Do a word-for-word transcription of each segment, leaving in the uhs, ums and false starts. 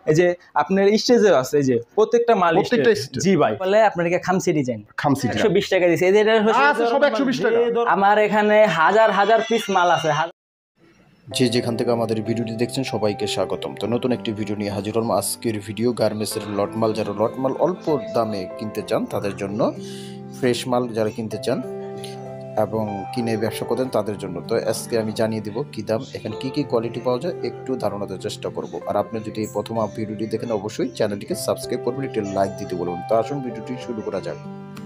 এই যে আপনার স্টেজে আছে এই যে প্রত্যেকটা মাল স্টেজ জি ভাই বলে আপনাকে খামসি ডিজাইন খামসি একশো বিশ টাকা দিছি এই যে এটা সব একশো বিশ টাকা আমার এখানে হাজার হাজার পিস মাল আছে যে যেখান থেকে আমাদের ভিডিওটি দেখছেন সবাইকে স্বাগতম। তো নতুন একটি ভিডিও নিয়ে হাজির হলাম। আজকের ভিডিও গার্মেন্টসের লট মাল, যারা লট মাল অল্প দামে কিনতে চান তাদের জন্য, ফ্রেশ মাল যারা কিনতে চান এবং কিনে ব্যবসা করেন তাদের জন্য। তো আজকে আমি জানিয়ে দিব কী দাম, এখানে কী কী কোয়ালিটি পাওয়া যায় একটু ধারণা দেওয়ার চেষ্টা করব। আর আপনি যদি এই প্রথম ভিডিওটি দেখেন অবশ্যই চ্যানেলটিকে সাবস্ক্রাইব করবেন, একটি লাইক দিতে বলুন। তো আসুন ভিডিওটি শুরু করা যাক।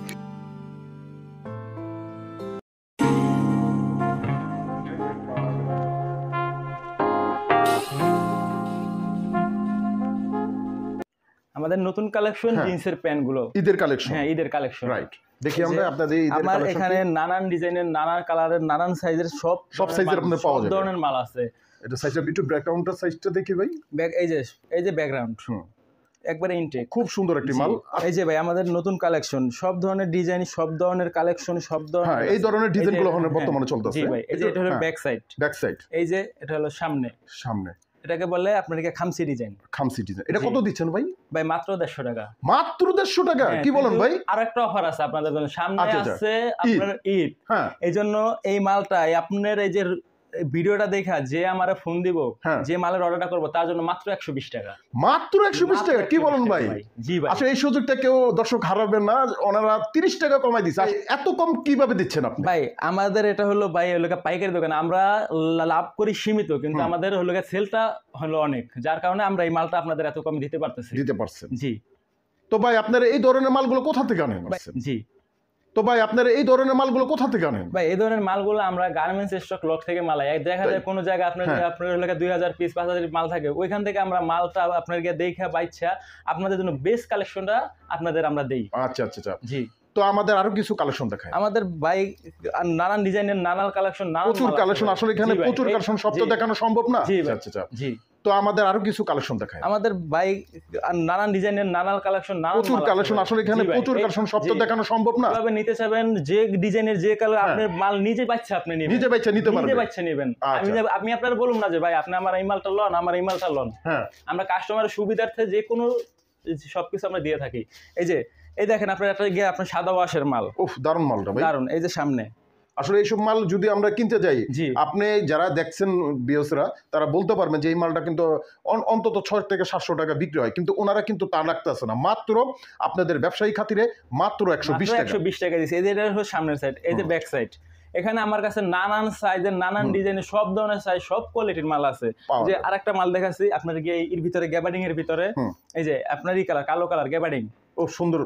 আমাদের নতুন কালেকশন জিন্সের প্যান্ট গুলো, ঈদের কালেকশন। হ্যাঁ ঈদের কালেকশন, রাইট। দেখি আমরা আপনাদের ঈদের কালেকশন। আমার এখানে নানান ডিজাইনের, নানান কালারের, নানান সাইজের সব সব সাইজের আপনাদের পাওয়া যায়, সব ধরনের মাল আছে। এটা সাইজটা একটু ব্যাকগ্রাউন্ডের সাইজটা দেখি ভাই। ব্যাক এই যে এই যে ব্যাকগ্রাউন্ড একবারে ইনটেক, খুব সুন্দর একটি মাল। এই যে ভাই আমাদের নতুন কালেকশন, সব ধরনের ডিজাইন, সব ধরনের কালেকশন, সব ধরনের। হ্যাঁ এই ধরনের ডিজাইনগুলো এখন বর্তমানে চলতেছে। জি ভাই, এই যে এটা হলো ব্যাক সাইড, ব্যাক সাইড। এই যে এটা হলো সামনে সামনে এটাকে বলে আপনাকে খামসি ডিজাইন। খামসি ডিজাইন এটা কত দিচ্ছেন ভাই? ভাই মাত্র দেড়শো টাকা। মাত্র দেড়শো টাকা? কি বলেন ভাই? আর একটা অফার আছে আপনাদের জন্য, সামনে আছে আপনার ঈদ। হ্যাঁ এই জন্য এই মালটা আপনার এই যে ভিডিওটা দেখা যে আমারে ফোন দিব, যে মালের অর্ডারটা করব তার জন্য মাত্র একশো বিশ টাকা। মাত্র একশো বিশ টাকা? কি বলেন ভাই? জি ভাই, আচ্ছা এই সুযোগটা কেউ দর্শক হারাবেন না, ওনারা তিরিশ টাকা কমাই দিচ্ছে। এত কম কিভাবে দিচ্ছেন আপনি? ভাই আমাদের এটা হলো ভাই হলো পাইকারি দোকান, আমরা লাভ করি সীমিত, কিন্তু আমাদের হলো সেলটা হলো অনেক, যার কারণে আমরা এই মালটা আপনাদের এত কম দিতে পারতেছি। দিতে পারছেন? জি। তো ভাই আপনারা এই ধরনের মালগুলো কোথা থেকে আনেন? জি। তো ভাই আপনারা এই ধরনের মালগুলো কোথা থেকে আনেন? ভাই এই ধরনের মালগুলো আমরা গার্মেন্টস স্টক লট থেকে মাল আই। দেখা যায় কোনো জায়গায় আপনার আপনার এলাকা দুই হাজার পিস পাঁচ হাজার মাল থাকে, ওইখান থেকে আমরা মালটা আপনাদেরকে দেখা বাইচ্ছা আপনাদের জন্য বেস্ট কালেকশনটা আপনাদের আমরা দেই। আচ্ছা আচ্ছা আচ্ছা জি। তো আমাদের আরো কিছু কালেকশন দেখায়। আমাদের ভাই নানান ডিজাইনের, নানান কালেকশন, প্রচুর কালেকশন। আসলে এখানে প্রচুর কালেকশন, সব তো দেখানো সম্ভব না। আচ্ছা আচ্ছা জি। তো আমাদের আরো কিছু কালেকশন দেখায়। আমাদের ভাই নানান ডিজাইনের, নানান কালেকশন, প্রচুর কালেকশন। আসলে এখানে প্রচুর কালেকশন, সব তো দেখানো সম্ভব না। কিভাবে নিতে চাবেন, যে ডিজাইনের যে কালার আপনি মাল নিজে বাচ্চা আপনি নেবেন, নিজে বাচ্চা নিতে পারবেন, নিজে বাচ্চা নেবেন। আমি আমি আপনারা বলুন না যে ভাই আপনি আমার এই মালটা লন, আমার এই মালটা লন। হ্যাঁ আমরা কাস্টমারের সুবিধার্থে যে কোনো সবকিছু আমরা দিয়ে থাকি। এই যে এই দেখেন আপনার একটা গিয়ে আপনার সাদা ওয়াশের মাল, উফ দারুন মালটা ভাই, দারুন। এই যে সামনে আসলে এইসব মাল যদি আমরা কিনতে যাই, আপনি যারা দেখছেন ভিউয়ার্সরা তারা বলতে পারবেন যে এই মালটা কিন্তু অন্তত ছয় থেকে সাতশো টাকা বিক্রি হয়, কিন্তু ওনারা কিন্তু তা রাখতেছে না, মাত্র আপনাদের ব্যবসায়ী খাতিরে মাত্র একশো বিশ টাকা। একশো বিশ টাকা দিচ্ছে। এই যে এটা হলো সামনের সাইড, এই যে ব্যাক সাইড। এখানে আমার কাছে নানান সাইজের, নানান ডিজাইনের, সব ধরনের সাইজ, সব কোয়ালিটির মাল আছে। যে আরেকটা মাল দেখাচ্ছি আপনার গিয়ে এর ভিতরে গ্যাবার্ডিং এর ভিতরে, এই যে আপনার এই কালার, কালো কালার গ্যাবার্ডিং, ও সুন্দর।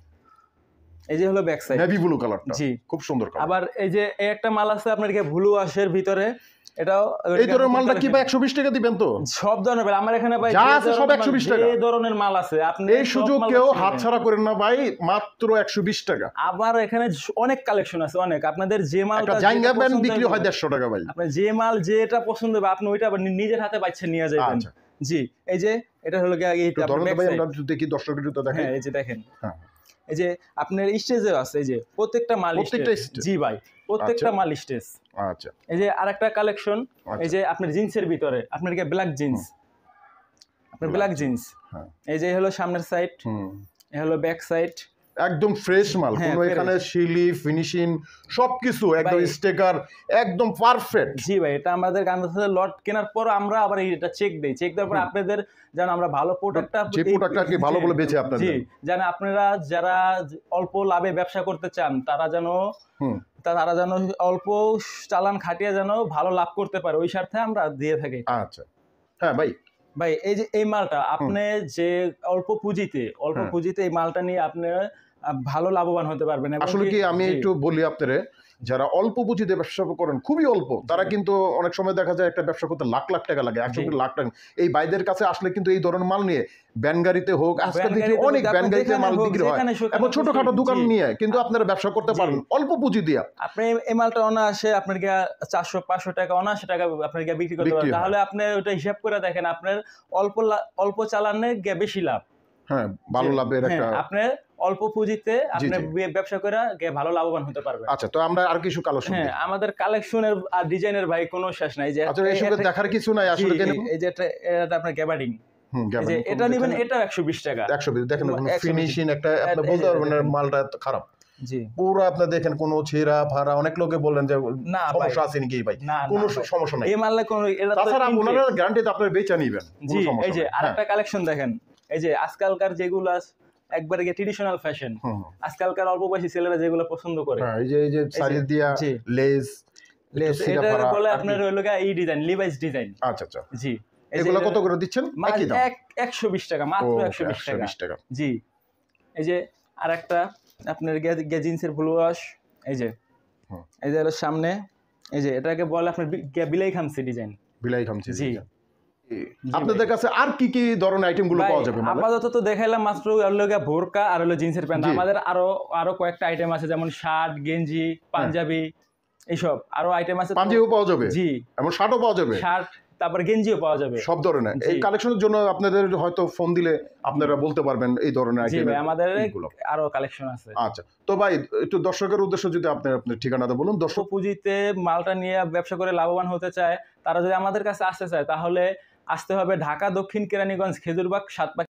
এই যে হলো ব্যাক সাইড, নেভি ব্লু কালারটা, জি খুব সুন্দর কালার। আবার এই যে এই একটা মাল আছে আপনার কি ব্লু ওয়াশের ভিতরে, এটাও এই ধরনের মালটা কি ভাই একশো বিশ টাকা দিবেন? তো সব ধরনের ভাই আমার এখানে ভাই যা আছে সব একশো বিশ টাকা, এই ধরনের মাল আছে। আপনি এই সুযোগ কেউ হাতছাড়া করেন না ভাই, মাত্র একশো বিশ টাকা। আবার এখানে অনেক কালেকশন আছে, অনেক। আপনাদের যে মালটা জাঙ্গা ব্যান্ড বিক্রি হয় দেড়শো টাকা ভাই, আপনি যে মাল যেটা পছন্দ হবে আপনি ওইটা নিজের হাতে বাচ্চা নিয়ে যাবেন। জি। এই যে এটা হলো গিয়ে এই দেখি দর্শকের জুতো দেখেন। হ্যাঁ এই যে দেখেন, হ্যাঁ এই যে আপনার স্টেজে আছে, এই যে প্রত্যেকটা মাল স্টেজ। জি ভাই প্রত্যেকটা মাল স্টেজ। আচ্ছা এই যে আরেকটা কালেকশন, এই যে আপনার জিন্সের ভিতরে আপনার কি ব্ল্যাক জিন্স, আপনার ব্ল্যাক জিন্স। এই যে হলো সামনের সাইড, এই হলো ব্যাক সাইড, একদম ফ্রেশ মাল, কোনো এখানে শিলি ফিনিশিং সবকিছু একদম স্টিকার একদম পারফেক্ট। জি ভাই এটা আমাদের গার্মেন্টসের লট কেনার পর আমরা আবার এটা চেক দেই, চেক দেওয়ার পর আপনাদের যেন আমরা ভালো প্রোডাক্টটা, যে প্রোডাক্টটা কি ভালো বলে বেচে আপনাদের, জি যেন আপনারা যারা অল্প লাভে ব্যবসা করতে চান তারা যেন তারা যেন অল্প চালান খাটিয়ে যেন ভালো লাভ করতে পারে, ওই স্বার্থে আমরা দিয়ে থাকি। আচ্ছা হ্যাঁ ভাই ভাই এই যে এই মালটা আপনি যে অল্প পুঁজিতে অল্প পুঁজিতে এই মালটা নিয়ে আপনি ভালো লাভবান হতে পারবেন। আসলে কি আমি একটু বলি আপনাদের, যারা অল্প পুঁজিতে ব্যবসা করেন খুবই অল্প, তারা কিন্তু অনেক সময় দেখা যায় একটা ব্যবসা করতে লাখ লাখ টাকা লাগে, একশো লাখ টাকা। এই ভাইদের কাছে আসলে কিন্তু এই ধরনের মাল নিয়ে ভ্যান গাড়িতে হোক, আজকে দেখি অনেক ভ্যান গাড়িতে মাল বিক্রি হয়, এবং ছোটখাটো দোকান নিয়ে কিন্তু আপনারা ব্যবসা করতে পারেন অল্প পুঁজি দিয়ে। আপনি এই মালটা অনায়াসে আপনার গিয়ে চারশো পাঁচশো টাকা অনায়াসে টাকা আপনার গিয়ে বিক্রি করতে পারেন, তাহলে আপনি ওটা হিসাব করে দেখেন আপনার অল্প অল্প চালানে গিয়ে বেশি লাভ। হ্যাঁ ভালো লাভের একটা, আপনার অল্প পুঁজিতে আপনি ব্যবসা করে ভালো লাভবান হতে পারবেন। আচ্ছা তো আমরা আর কিছু কালেকশন, হ্যাঁ আমাদের কালেকশনের আর ডিজাইনের ভাই কোনো শেষ নাই। যে আচ্ছা এসব দেখার কিছু নাই আসলে। এই যে এটা আপনার গ্যাবার্ডিং, যে এটা নেবেন এটা একশো বিশ টাকা। একশো বিশ দেখেন ফিনিশিং একটা আপনি বলতে পারবেন না মালটা খারাপ। জি পুরো আপনি দেখেন কোনো ছেঁড়া ফাড়া, অনেক লোকে বললেন যে সমস্যা আছে নাকি ভাই, কোনো সমস্যা নাই এই মালে কোনো। তাছাড়া আপনারা গ্যারান্টিতে আপনারা বেচা নিবেন। জি এই যে আরেকটা কালেকশন দেখেন, এই যে আজকালকার যেগুলো একবারে ট্রেডিশনাল ফ্যাশন, আজকালকার অল্প বয়সী ছেলেরা যেগুলো পছন্দ করে, এই যে এই যে সাইজ দিয়া লেস লেস এটা বলে আপনার হলো এই ডিজাইন লিভাইস ডিজাইন। আচ্ছা আচ্ছা জি এগুলো কত করে দিচ্ছেন? একই দাম একশো বিশ টাকা, মাত্র একশো বিশ টাকা। জি এই যে আরেকটা আপনার জিন্সের ফুল ওয়াশ, এই যে এই যে সামনে, এই যে এটাকে বলে আপনার বিলাই খামসি ডিজাইন। বিলাই খামসি। জি আপনাদের কাছে আর কি কি ধরনের আইটেম গুলো পাওয়া যাবে? আপাতত তো দেখাইলাম মাত্র হলো বোরকা আর হলো জিন্সের প্যান্ট। আমাদের আরো আরো কয়েকটা আইটেম আছে, যেমন শার্ট, গেঞ্জি, পাঞ্জাবি, এইসব আরো আইটেম আছে। পাঞ্জাবিও পাওয়া যাবে? জি। এবং শার্টও পাওয়া যাবে? শার্ট তারপর গেঞ্জিও পাওয়া যাবে, সব ধরনের। এই কালেকশনের জন্য আপনাদের হয়তো ফোন দিলে আপনারা বলতে পারবেন এই ধরনের আইটেম। জি ভাই আমাদের আরো কালেকশন আছে। আচ্ছা তো ভাই একটু দর্শকের উদ্দেশ্যে যদি আপনি আপনার ঠিকানাটা বলুন। দর্শক পুঁজিতে মালটা নিয়ে ব্যবসা করে লাভবান হতে চায়, তারা যদি আমাদের কাছে আসতে চায় তাহলে আসতে হবে ঢাকা দক্ষিণ কেরানীগঞ্জ খেজুরবাগ সাত